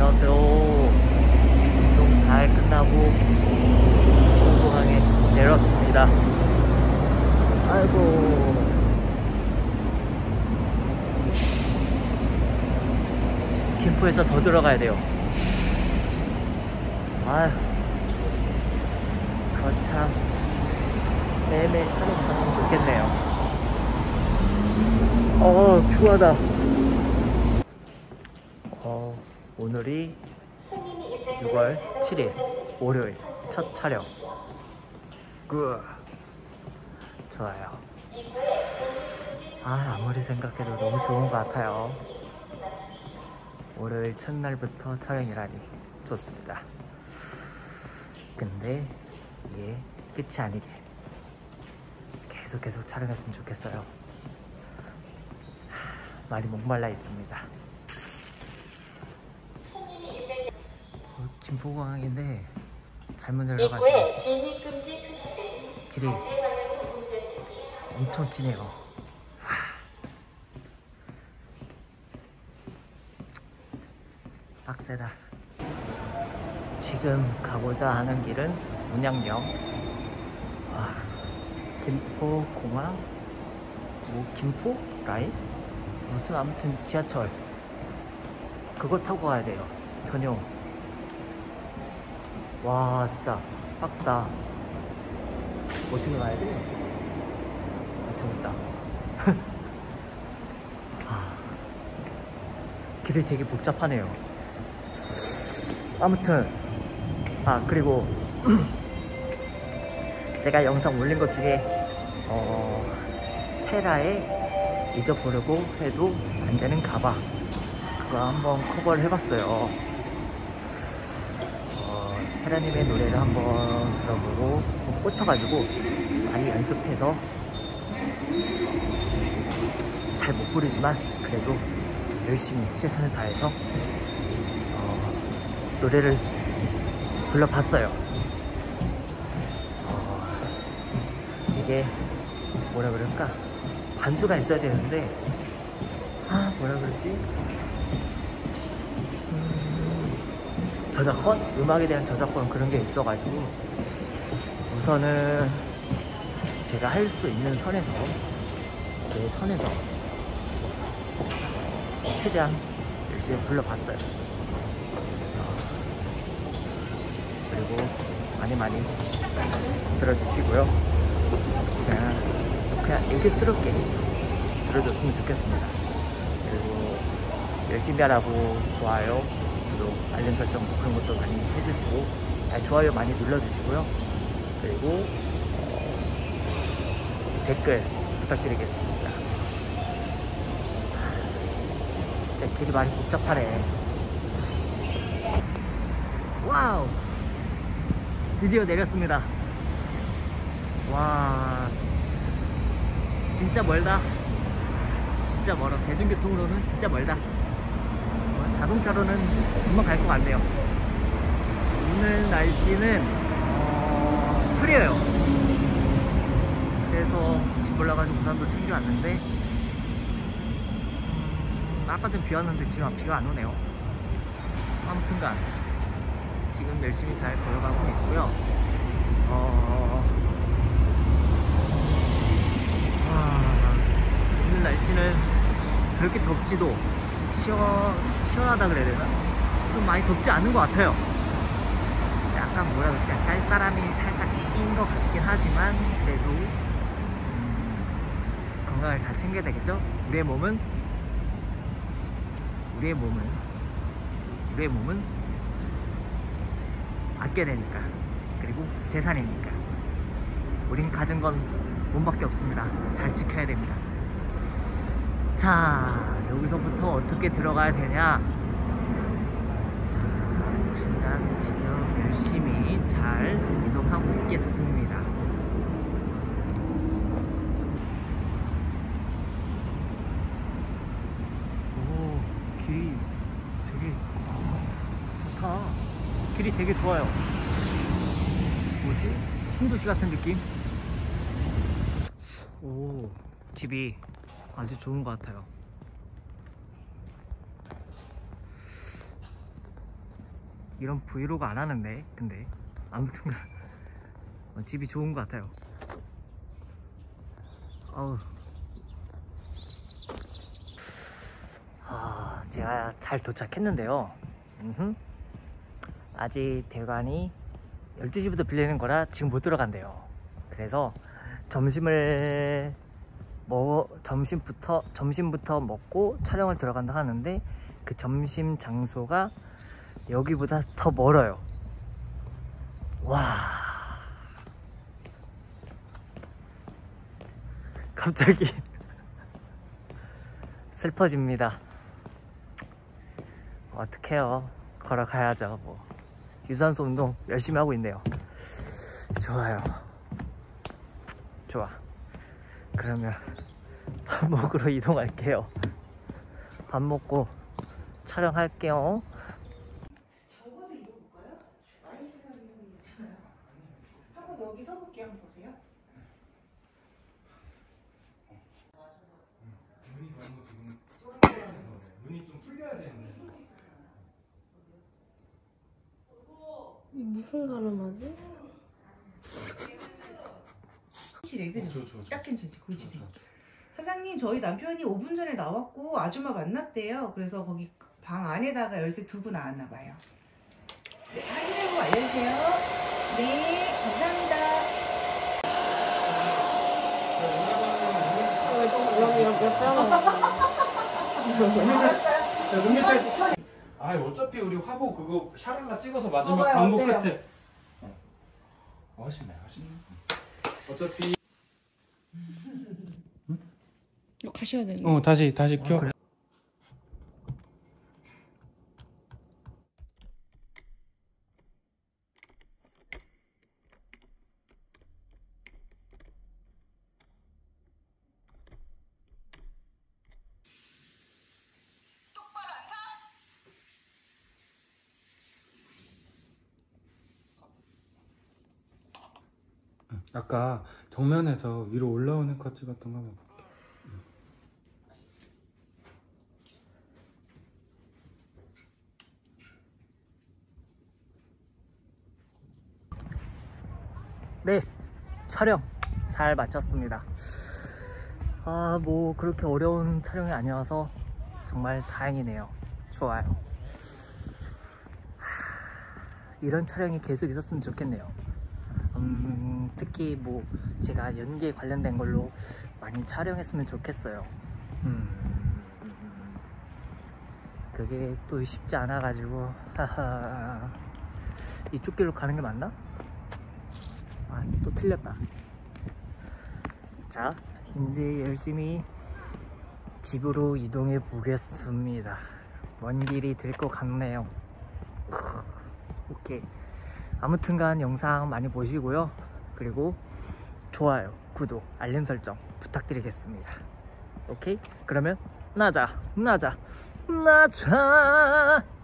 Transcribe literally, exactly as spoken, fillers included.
안녕하세요. 운동 잘 끝나고 공항에 내렸습니다. 아이고, 김포에서 더 들어가야 돼요. 아휴, 거참 매일매일 촬영 갔으면 좋겠네요. 어, 피곤하다. 어, 오늘이 유월 칠일 월요일 첫 촬영. 굿. 좋아요. 아, 아무리 생각해도 너무 좋은 것 같아요. 월요일 첫날부터 촬영이라니 좋습니다. 근데 이게 끝이 아니게 계속 계속 촬영했으면 좋겠어요. 많이 목말라 있습니다. 어, 김포공항인데 잘못 내려가서 길이 엄청 기네요. 빡세다. 지금 가고자 하는 길은 문양역. 와, 김포공항? 뭐 김포 라인? 무슨 아무튼 지하철 그거 타고 가야 돼요. 전용. 와, 진짜 빡세다. 어떻게 가야 돼? 아, 저기 있다. 아, 길이 되게 복잡하네요. 아무튼, 아, 그리고 제가 영상 올린 것 중에 어, 테라에 잊어버리고 해도 안 되는 가방, 그거 한번 커버를 해봤어요. 어, 테라님의 노래를 한번 들어보고 꽂혀가지고 많이 연습해서 잘 못 부르지만 그래도 열심히 최선을 다해서 어, 노래를 불러봤어요. 어, 이게 뭐라 그럴까, 반주가 있어야 되는데, 아, 뭐라 그러지? 음, 저작권? 음악에 대한 저작권, 그런 게 있어가지고 우선은 제가 할 수 있는 선에서, 제 선에서 최대한 열심히 불러봤어요. 어, 그리고 많이 많이 들어주시고요. 그냥, 그냥 애교스럽게 들어줬으면 좋겠습니다. 그리고 열심히 하라고 좋아요, 구독, 알림 설정 그런 것도 많이 해주시고, 잘 좋아요 많이 눌러주시고요. 그리고 어, 댓글 부탁드리겠습니다. 진짜 길이 많이 복잡하네. 와우, 드디어 내렸습니다. 와, 진짜 멀다. 진짜 멀어. 대중교통으로는 진짜 멀다. 어, 자동차로는 금방 갈 것 같네요. 오늘 날씨는 어, 흐려요. 그래서 집 올라가지고 우산도 챙겨왔는데, 음, 아까 좀 비 왔는데 지금 비가 안 오네요. 아무튼간 지금 열심히 잘 걸어가고 있고요. 어, 오늘 날씨는 그렇게 덥지도, 시원, 시원하다 그래야 되나? 좀 많이 덥지 않은 것 같아요. 약간 뭐라 그럴까, 쌀쌀함이 살짝 낀 것 같긴 하지만 그래도 음, 건강을 잘 챙겨야 되겠죠? 우리의 몸은 우리의 몸은 우리의 몸은 아껴야 되니까, 그리고 재산이니까. 우린 가진 건 몸밖에 없습니다. 잘 지켜야 됩니다. 자, 여기서부터 어떻게 들어가야 되냐? 자, 일단 지금 열심히 잘 이동하고 있겠습니다. 오, 길이 되게 좋다. 길이 되게 좋아요. 뭐지? 신도시 같은 느낌? 오, 집이 아주 좋은 것 같아요. 이런 브이로그 안 하는데. 근데 아무튼 어, 집이 좋은 것 같아요. 어우. 아, 제가 잘 도착했는데요. 음흠. 아직 대관이 열두 시부터 빌리는 거라 지금 못 들어간대요. 그래서 점심을 뭐 점심부터 점심부터 먹고 촬영을 들어간다 하는데 그 점심 장소가 여기보다 더 멀어요. 와, 갑자기 슬퍼집니다. 어떡해요. 걸어가야죠. 뭐 유산소 운동 열심히 하고 있네요. 좋아요. 좋아. 그러면 밥 먹으러 이동할게요. 밥 먹고 촬영할게요. 저거도 입어볼까요? 많이 출연하는 게 있잖아요. 한번 여기 서볼게요. 한번 보세요. 눈이 너무 지금 쏠쏠해서 눈이 좀 풀려야 되는데. 무슨 가르마지? 괜찮네, 그죠? 저, 저, 저. 딱 괜찮지, 보이시죠? 사장님, 저희 남편이 오 분 전에 나왔고 아줌마 만났대요. 그래서 거기 방 안에다가 열쇠 두고 나왔나 봐요. 네, 확인하고 알려주세요. 네, 감사합니다. 여기 여기 뼈는 아, 어차피 우리 화보 그거 샤랄라 찍어서 마지막 봐봐요, 광고 어때요? 끝에. 어, 하시네, 하시네. 어차피. 이거 가셔야 되는. 어, 다시 다시 켜. 그래? 아까 정면에서 위로 올라오는 컷 찍었던 거 한번 볼게. 네, 촬영 잘 마쳤습니다. 아, 뭐 그렇게 어려운 촬영이 아니어서 정말 다행이네요. 좋아요. 하, 이런 촬영이 계속 있었으면 좋겠네요. 음, 특히 뭐 제가 연기에 관련된 걸로 많이 촬영했으면 좋겠어요. 음, 그게 또 쉽지 않아 가지고 하하. 이쪽 길로 가는 게 맞나? 아, 또 틀렸다. 자, 이제 열심히 집으로 이동해 보겠습니다. 먼 길이 될 것 같네요. 오케이. 아무튼간 영상 많이 보시고요. 그리고 좋아요, 구독, 알림 설정 부탁드리겠습니다. 오케이? 그러면 나자, 나자, 나자.